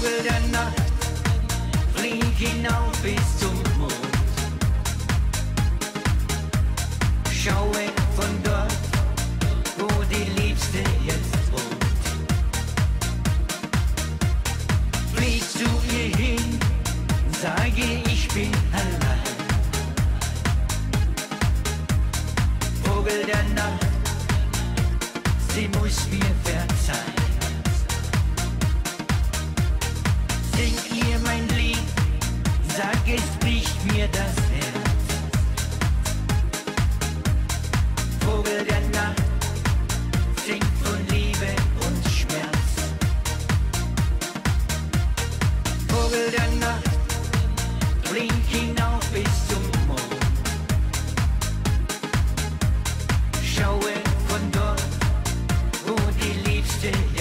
Vogel der Nacht, flieg hinauf bis zum Mond. Schaue von dort, wo die Liebste jetzt wohnt. Flieg zu ihr hin, sage ich bin allein. Vogel der Nacht, sie muss mir verzeihen. Sing ihr mein Lied, sag es bricht mir das Herz. Vogel der Nacht, singt von Liebe und Schmerz. Vogel der Nacht, flieg hinauf bis zum Mond. Schaue von dort, wo die Liebste ist.